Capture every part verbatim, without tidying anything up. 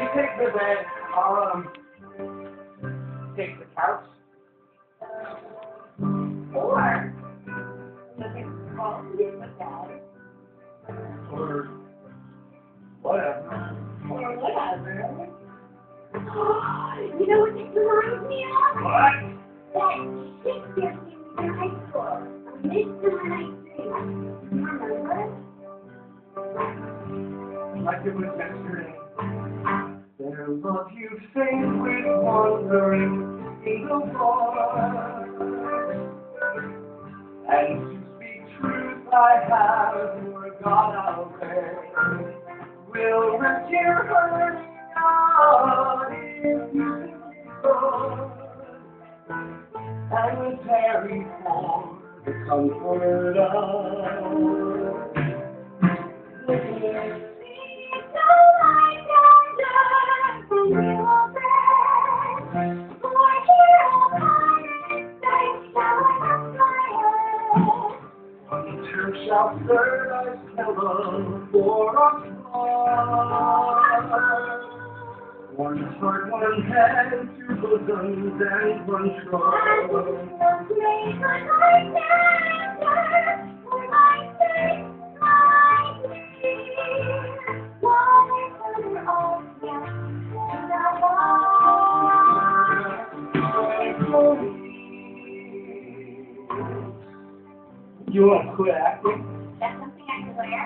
you take the bed, I'll, um, take the couch. Or, you can call me with that. Or whatever. Or whatever. You know what this reminds me of? What? That Shakespeare scene in high school. Midsummer Night's Dream. Remember? Like it was yesterday. Their love you sing with wandering in the woods. And to speak truth I have forgot away. Will risk your hurting out if you could. And will tarry for the comfort of the year. Shall third eyes tell for us all. One heart, one head, two bosoms, and one troth. You want to quit acting? That's something I can wear.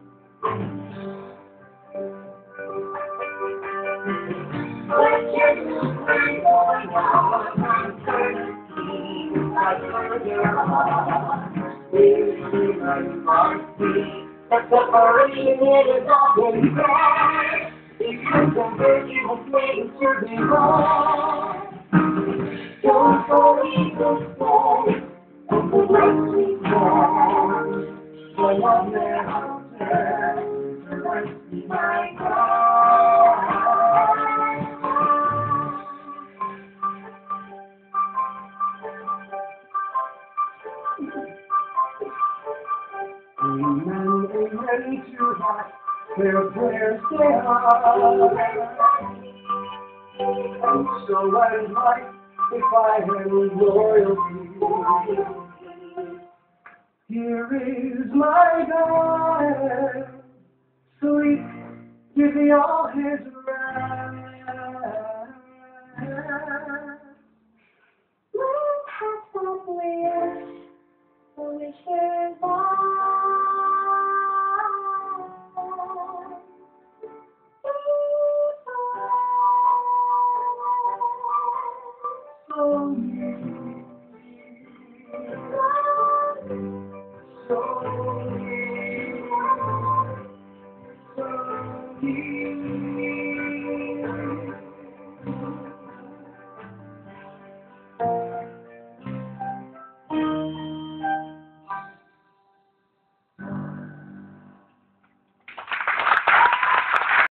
But just one more the separation it is often bad. Because the virgin was waiting to be born. Don't go evil stay. And the lights we burn, for love never turns, the lights be my God. Amen, amen to that, their prayers they are. And so and like, if I am loyalty. Here is my God, sweet, give me all his wrath. Love has some wish, the wishes are. So So, so, so,